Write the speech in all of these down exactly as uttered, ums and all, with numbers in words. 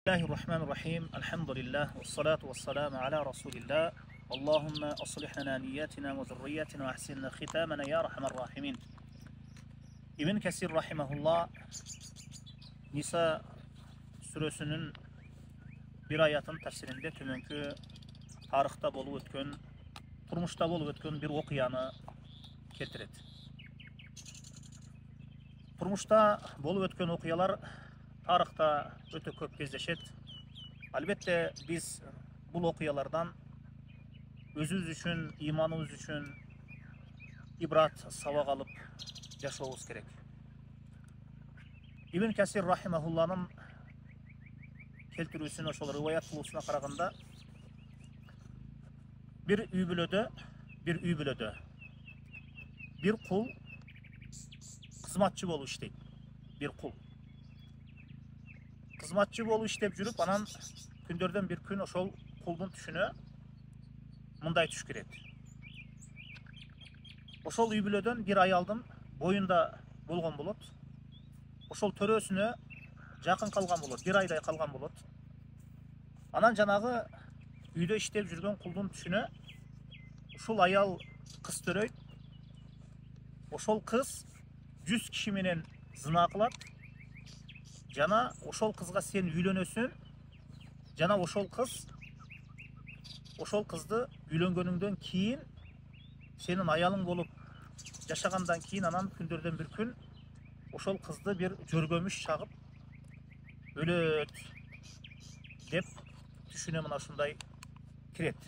Bismillahirrahmanirrahim. Elhamdülillah ve salatu ve selamu ala Resulillah. Allahümme aslih lana niyetina ve zurriyetina ve ahsinna khitamana ya rahman rahimin. İbn Kesir rahimahullah Nisa suresinin bir ayatın tefsirinde tümünkü tarihta bolup ötken, turmuşta bolup ötken bir okuyany keltirет. Turmuşta bolup ötken okuyalar tarihta öte köp кездешет. Albatta biz bu okuyalardan özümüz üçün, imanımız üçün ibrat sabak alıp yaşaşabız керек. İbn Kesir rahimahullah'ın keltirүүsүнө, ошол риваят кылуусуна караганда, bir үй бүлөдө, bir үй бүлөдө bir кул кызматчы болуп иштейт. Bir кул кызматчы болуп иштеп жүрүп, анан күндөрдөн bir күн ошол кулдун түшүнө мындай түш кирет. Ошол үй бүлөдөн bir аялдын боюнда болгон болот. Ошол төрөсүнө жакын калган болот, bir айдай калган болот. Анан жанагы үйдө иштеп жүргөн кулдун түшүнө ушул аял кыз төрөйт. Ошол кыз жүз киши менен зына кылат. Жана ошол кызга сен үйлөнөсүң. Жана ошол кыз ошол кызды үйлөнгөнүңдөн кийин сенин аялың болуп жашагандан кийин анан күндөрдөн bir күн ошол кызды bir жөргөмүш чагып өлөт деп түшүнө мына ушундай кирет.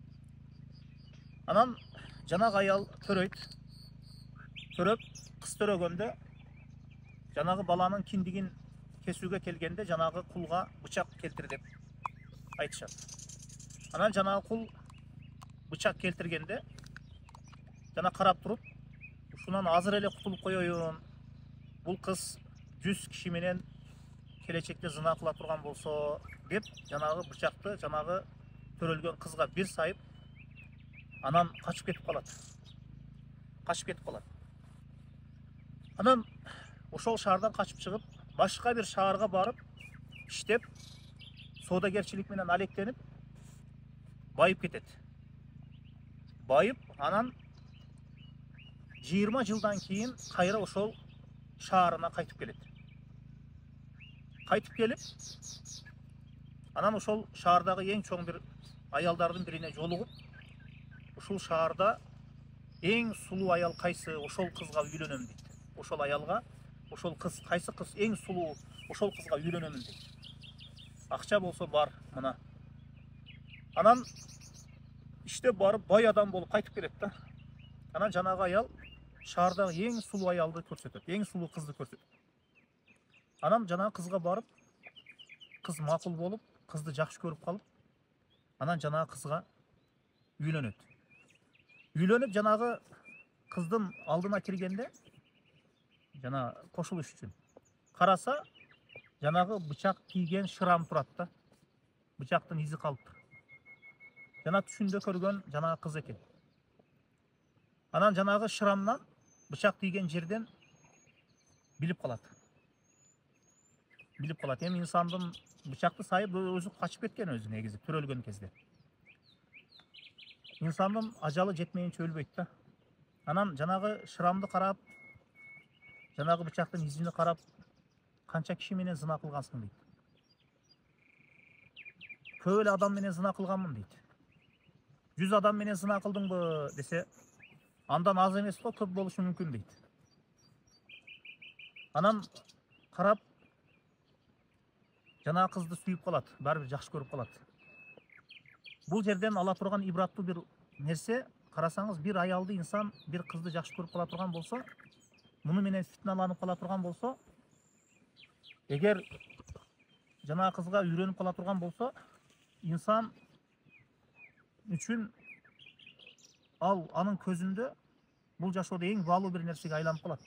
Анан жанагы аял төрөйт. Төрөп кыз төрөгөндө жанагы баланын киндигин кесүүгө келгенде жанагы кулга бычак келтир деп айтышат. Анан жанагы кул бычак келтиргенде жана карап туруп, ушунан азыр эле кутулуп коеюн. Бул кыз жүз киши менен келечекте зына кыла турган болсо деп жанагы бычакты жанагы төрөлгөн кызга бир сайып, анан качып кетип калат. Качып кетип калат. Анан ошол шаардан качып чыгып, башка бир шаарга барып иштеп, соодагерчилик менен алектенип, байып кетет. Байып, анан жыйырма жылдан кийин кайра ошол шаарына кайтып келет. Кайтып келип, анан ошол шаардагы эң чоң бир аялдардын бирине жолугуп, ушул шаарда эң сулуу аял кайсы, ошол кызга үйлөнөм дейт. Ошол аялга, ошол кыз кайсы кыз эң сулуу, ошол кызга үйлөнөмүн дейт. Акча болсо бар, мына. Анан иштеп барып бай адам болуп кайтып келет да. Анан жанагы аял шаардагы эң сулуу аялды көрсөтөт, эң сулуу кызды көрсөтөт. Анан жанагы кызга барып, кыз макул болуп, кызды жакшы көрүп калып, анан жанагы кызга үйлөнөт. Үйлөнүп жанагы кыздын алдына киргенде, жана кошулуш үчүн караса, жанагы бычак тийген шырам турат да. Бычактын изи калыптыр. Жана түшүндө көргөн жанагы кыз экен. Анан жанагы шырамдан, бычак тийген жерден билип калат. Билип калат. Эми инсандын бычакты сайып өзү качып кеткен өзү негизи төрөлгөн кезде. Инсандын ажалы жетмейинче өлбөйт да. Анан жанагы шырамды карап, жанагы бычактын изини карап, канча киши менен зына кылгансың дейт. Көп эле адам менен зына кылганмын дейт. жүз адам менен зына кылдыңбы десе, андан аз эмес го, көп болушу мүмкүн дейт. Анан карап, жанагы кызды сүйүп калат, баары бир жакшы көрүп калат. Бул жерден ала турган ибраттуу бир нерсе, карасаңыз, bir аялды инсан, bir кызды жакшы көрүп кала турган болсо, муну менен фитналанып кала турган болсо, эгер жанагы кызга үйрөнүп кала турган болсо, инсан үчүн ал анын көзүндө бул жашоодо эң баалуу бир нерсеге айланып калат.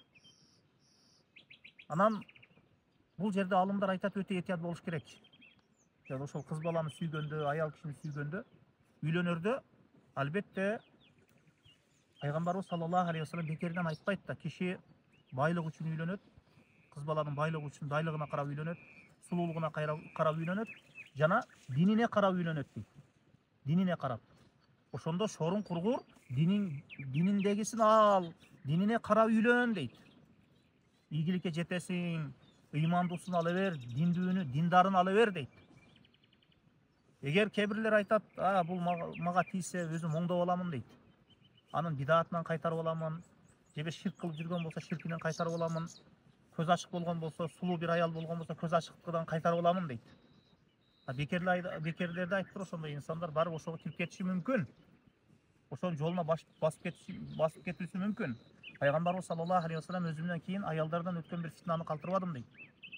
Анан бул жерде алымдар айтат, өтө этият болуш керек. Жана ошол кыз баланы сүйгөндө, аял кишини сүйгөндө, үйлөнөрдө албетте Пайгамбарыбыз саллаллаху алейхи ва саллям бекерден айтпайт да, киши байлык үчүн үйлөнөт, кыз баланын байлыгы үчүн, байлыгына карап үйлөнөт. сулуулугуна карап үйлөнөт жана динине карап үйлөнөт дейт. Динине карап. Ошондо шорун кургур динин дининдегисин ал, динине карап үйлөн дейт. Ийгиликке жетесиң, ыймандуусун ала бер, диндүүнү, диндарын ала бер дейт. Эгер кебирлер айтат, а бул мага тийсе өзүм оңдоп аламын дейт. Анын бидаатынан кайтарып аламын, же бир ширк кылып жүргөн болсо ширкинен кайтарып аламын, көз ачык болгон болсо, сулуу бир аял болгон болсо көз ачыктыгынан кайтарып аламын дейт. А бекерлерди айтыптыр, ошондой инсандар барып ошого кирип кетиши мүмкүн. Ошонун жолуна басып кетүүсү мүмкүн. Пайгамбарыбыз саллаллаху алейхи вассалам өзүмдөн кийин аялдардан өткөн бир фитнаны калтырбадым дейт.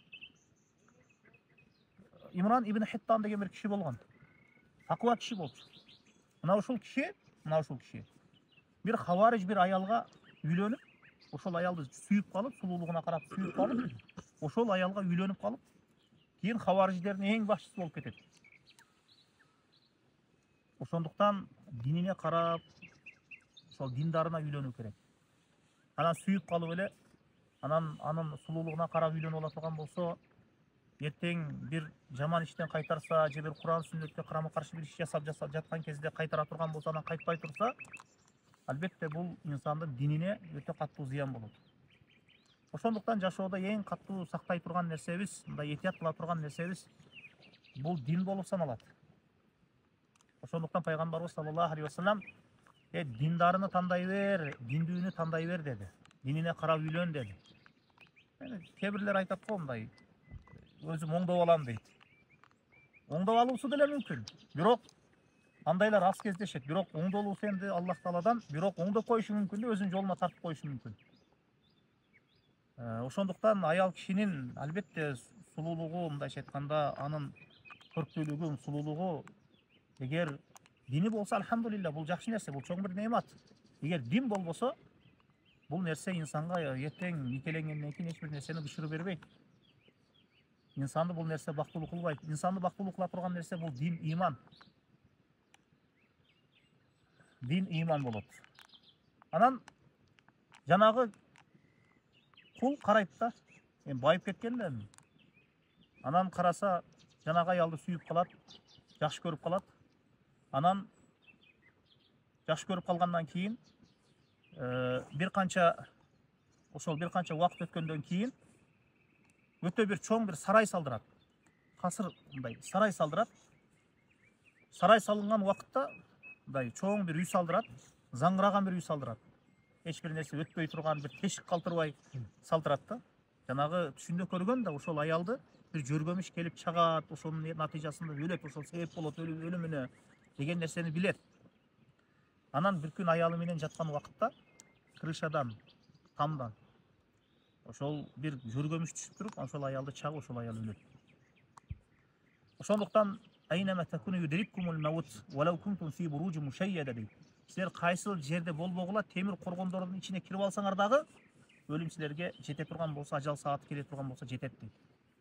Имран ибн Хиттан деген бир киши болгон. Таква киши болчу. Мына ушул киши, мына ушул киши бир хавариж бир аялга үйлөнүп, ошол аялды сүйүп калып, сулуулугуна карап сүйүп калып, ошол аялга үйлөнүп калып, кийин хавариждердин эң башчысы болуп кетет. Ошондуктан динине карап, ошол диндарына үйлөнүү керек. Анан сүйүп калып эле, анан анын сулуулугуна карап үйлөнүп ала турган болсо, эртең бир жаман иштен кайтарса, же бир Куран сүннөткө карама каршы бир иш жасап жасап жаткан кезде кайтара турган болсо, анан кайтпай турса, албетте бул инсандын динине өтө каттуу зыян болот. Ошондуктан жашоодо эң каттуу сактай турган нерсебиз, мындай этият кыла турган нерсебиз бул дин болуп саналат. Ошондуктан пайгамбарыбыз саллаллаху алейхи вассалам э диндарыны тандай бер, диндүүнү тандай бер деди. Динине карап үйлөн деди. Кебирлер айтат го мындай, өзүм оңдоп алам дейт. Оңдоп алуусу деле мүмкүн. Бирок андайлар аз кездешет. Бирок оңдолуусу энди Аллах Тааладан, бирок оңдоп коюшу мүмкүн, өзүнүн жолуна тартып коюшу мүмкүн. Ошондуктан аял кишинин албетте сулуулугу, мындайча айтканда, анын көрктүүлүгү, сулуулугу, эгер дини болсо, алхамдулилля, бул жакшы нерсе, бул чоң бир неамат. Эгер дин болбосо, бул нерсе инсанга эртең никеленгенден кийин эч бир нерсени бышырып бербейт. Инсанды бул нерсе бактылуу кылбайт. Инсанды бактылуу кыла турган нерсе бул дин, иман. Дин, иман болот. Анан жанагы кул карайт да, эми байып кеткен да. Анан караса, жанагы аялды сүйүп калат, жакшы көрүп калат. Анан жакшы көрүп калгандан кийин бир канча ошол бир канча убакыт өткөндөн кийин өтө бир чоң бир сарай салдырат. Касыр мындай сарай салдырат. Сарай салынган убакытта мындай чоң бир үй салдырат, заңгыраган бир үй салдырат. Эч бир нерсе өтпөй турган бир тешик калтырбай салдырат да. Жанагы түшүндө көргөн да ошол аялды бир жөргөмүш келип чагат, ошонун натыйжасында өлөт, ошол себеп болот өлүмүнө деген нерсени билет. Анан бир күн аялы менен жаткан убакытта крышадан, тамдан ошол бир жөргөмүш түшүп туруп, ошол аялды чагып, ошол аял өлөт. Ошондуктан айнама такуну юдриккумул маут валау кунтум фи буружи мушайяда дейт. Силер кайсыл жерде болбогула, темир коргондордун ичине кирип алсаңар дагы өлүм силерге жете турган болсо, ажал сааты келе турган болсо жетет дейт.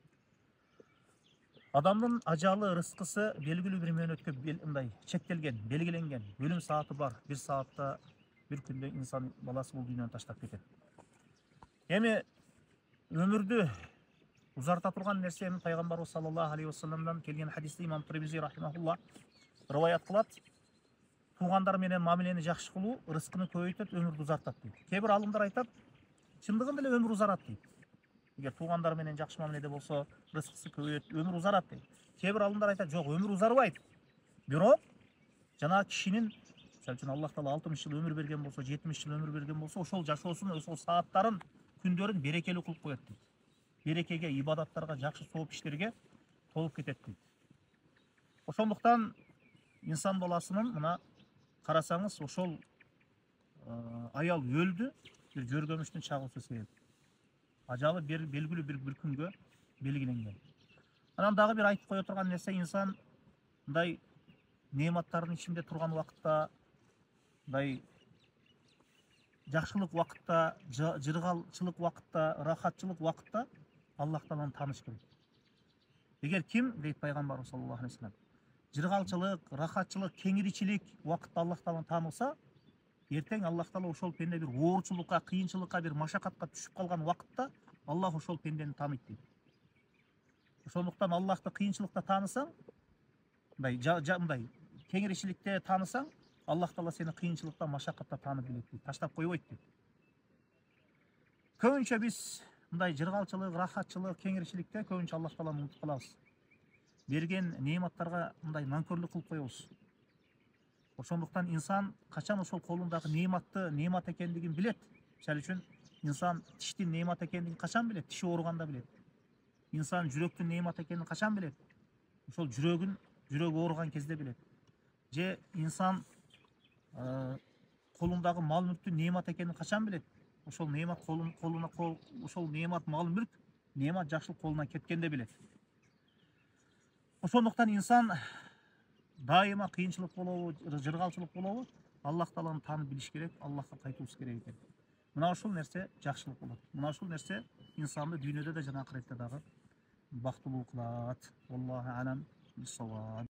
Адамдын ажалы, рызкысы белгилүү бир мөөнөткө мындай чектелген, белгиленген. Өлүм сааты бар. Бир саатта, бир күндө инсан баласы бул дүйнөнү таштап кетет. Эми өмүрдү узарта турган нерсе эми пайгамбарыбыз саллаллаху алейхи вассаламдан келген хадисте имам Тирмизи рахимахуллах риваят кылат. Туугандар менен мамилени жакшы кылуу рызкыны көбөйтөт, өмүрдү узартат дейт. Кээ бир алымдар айтат, чындыгында эле өмүр узарат дейт. Эгер туугандар менен жакшы мамиледе болсо, рызкысы көбөйөт, өмүр узарат дейт. Кээ бир алымдар айтат, жок, өмүр узарбайт. Бирок жана кишинин, мисалы үчүн Аллах Таала алтымыш жыл өмүр берген болсо, жетимиш жыл өмүр берген болсо, ошол жашоосун, ошол сааттарын, күндөрүн берекелүү кылып коет дейт. Берекеге, ибадаттарга, жакшы сооп иштерге толуп кетет дейт. Ошондуктан инсан баласынын мына карасаңыз, ошол аял өлдү, бир жөргөмүштүн чагуусу себеп. Ажалы бир белгилүү бир бир күнгө белгиленген. Анан дагы бир айтып кое турган нерсе, инсан мындай неаматтардын ичинде турган убакытта, мындай жакшылык убакытта, жыргалчылык убакытта, рахатчылык убакытта Аллах Тааланы тааныш керек. Эгер ким, дейт пайгамбарыбыз саллаллаху алейхи вассалам, жыргалчылык, рахатчылык, кеңиричилик убакытта Аллах Тааланы таанылса, эртең Аллах Таала ошол пенде бир оорчулукка, кыйынчылыкка, бир машакатка түшүп калган убакытта Аллах ошол пендени тааныйт дейт. Ошондуктан Аллахты кыйынчылыкта таанысаң, мындай мындай кеңиричиликте таанысаң, Аллах Таала сени кыйынчылыкта, машакатта таанып билет дейт, таштап койбойт дейт. Көбүнчө биз мындай жыргалчылык, рахатчылык, кеңиричиликте көбүнчө Аллах Тааланы унутуп калабыз. Берген неаматтарга мындай нанкөрлүк кылып коебуз. Ошондуктан инсан качан ошол колундагы неаматты неамат экендигин билет. Мисалы үчүн инсан тиштин неамат экендигин качан билет? Тиши ооруганда билет. Инсан жүрөктүн неамат экенин качан билет? Ошол жүрөгүн жүрөгү ооруган кезде билет. Же инсан колундагы мал мүлктүн неамат экенин качан билет? Ошол неамат колуна ошол неамат мал мүлк, неамат жакшылык колунан кеткенде билет. Ошондуктан инсан дайыма кыйынчылык болобу, жыргалчылык болобу, Аллах Тааланы таанып билиш керек, Аллахка кайтуубуз керек экен. Мына ушул нерсе жакшылык болот. Мына ушул нерсе инсанды дүйнөдө да жана акыретте дагы бактылуу кылат. Аллаху алам.